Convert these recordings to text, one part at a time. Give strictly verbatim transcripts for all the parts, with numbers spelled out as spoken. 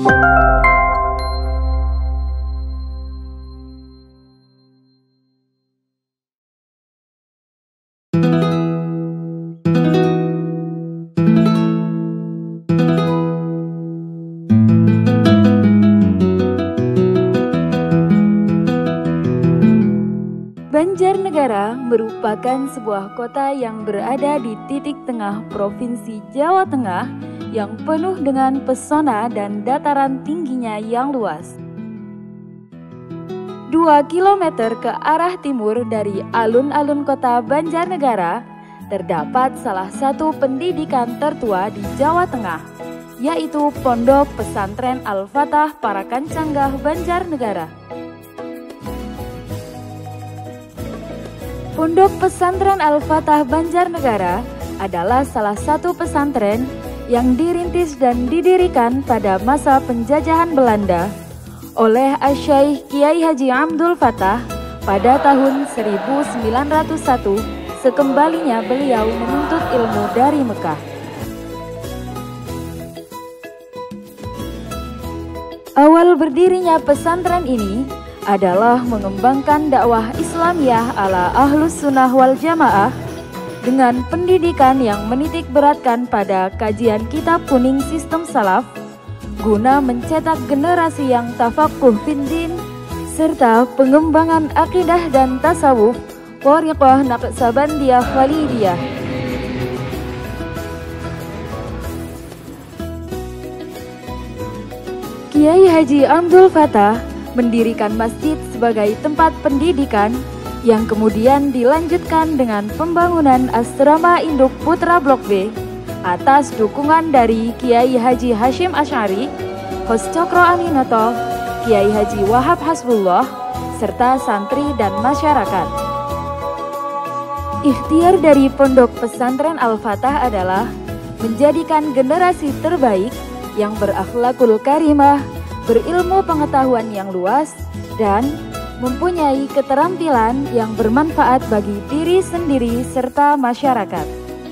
Banjarnegara merupakan sebuah kota yang berada di titik tengah Provinsi Jawa Tengah yang penuh dengan pesona dan dataran tingginya yang luas. Dua kilometer ke arah timur dari alun-alun kota Banjarnegara, terdapat salah satu pendidikan tertua di Jawa Tengah, yaitu Pondok Pesantren Al-Fatah Parakancanggah Banjarnegara. Pondok Pesantren Al-Fatah Banjarnegara adalah salah satu pesantren yang dirintis dan didirikan pada masa penjajahan Belanda oleh Asy-Syaikh Kiai Haji Abdul Fatah pada tahun seribu sembilan ratus satu sekembalinya beliau menuntut ilmu dari Mekah. Awal berdirinya pesantren ini adalah mengembangkan dakwah Islamiyah ala Ahlus Sunnah wal Jamaah dengan pendidikan yang menitik beratkan pada kajian kitab kuning sistem salaf guna mencetak generasi yang tafakuh fiddin serta pengembangan akidah dan tasawuf Thariqah Naqsabandiyah Khalidiyah. Kiai Haji Abdul Fatah mendirikan masjid sebagai tempat pendidikan yang kemudian dilanjutkan dengan pembangunan asrama induk Putra Blok B atas dukungan dari Kiai Haji Hashim Asy'ari, Hos Cokro Aminoto, Kiai Haji Wahab Hasbullah, serta santri dan masyarakat. Ikhtiar dari Pondok Pesantren Al-Fatah adalah menjadikan generasi terbaik yang berakhlakul karimah, berilmu pengetahuan yang luas, dan mempunyai keterampilan yang bermanfaat bagi diri sendiri serta masyarakat.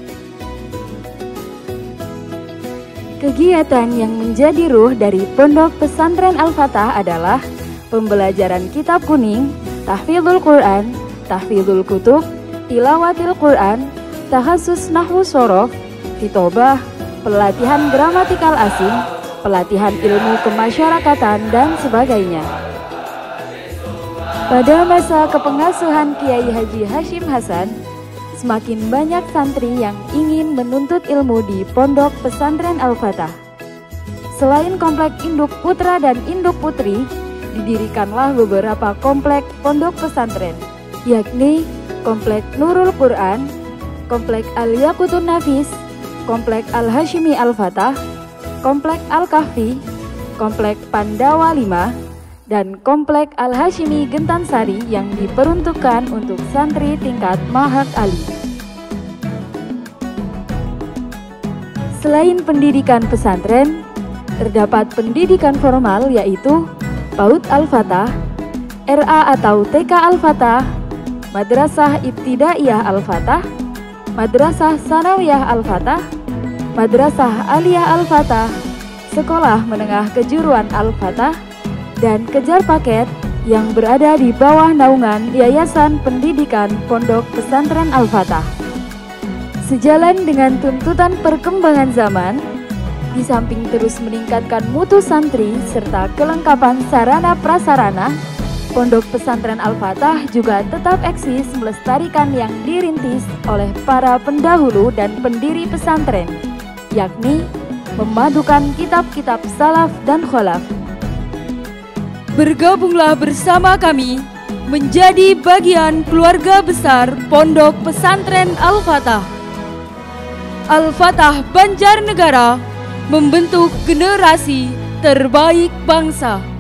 Kegiatan yang menjadi ruh dari Pondok Pesantren Al-Fatah adalah pembelajaran kitab kuning, tahfidzul Quran, tahfidzul kutub, tilawatil Quran, takhasus nahwu shorof, khitobah, pelatihan gramatikal asing, pelatihan ilmu kemasyarakatan, dan sebagainya. Pada masa kepengasuhan Kiai Haji Hashim Hasan, semakin banyak santri yang ingin menuntut ilmu di Pondok Pesantren Al-Fatah. Selain komplek induk putra dan induk putri, didirikanlah beberapa komplek pondok pesantren, yakni Komplek Nurul Quran, Komplek Al-Yaqutun Nafis, Komplek Al-Hashimi Al-Fatah, Komplek Al-Kahfi, Komplek Pandawa lima, dan Komplek Al-Hashimi Gentansari yang diperuntukkan untuk santri tingkat Mahad Ali. Selain pendidikan pesantren, terdapat pendidikan formal yaitu PAUD Al-Fatah, R A atau T K Al-Fatah, Madrasah Ibtidaiyah Al-Fatah, Madrasah Sanawiyah Al-Fatah, Madrasah Aliyah Al-Fatah, Sekolah Menengah Kejuruan Al-Fatah, dan kejar paket yang berada di bawah naungan Yayasan Pendidikan Pondok Pesantren Al-Fatah. Sejalan dengan tuntutan perkembangan zaman, di samping terus meningkatkan mutu santri serta kelengkapan sarana prasarana, Pondok Pesantren Al-Fatah juga tetap eksis melestarikan yang dirintis oleh para pendahulu dan pendiri pesantren, yakni memadukan kitab-kitab salaf dan kholaf. Bergabunglah bersama kami menjadi bagian keluarga besar Pondok Pesantren Al-Fatah. Al-Fatah Banjarnegara membentuk generasi terbaik bangsa.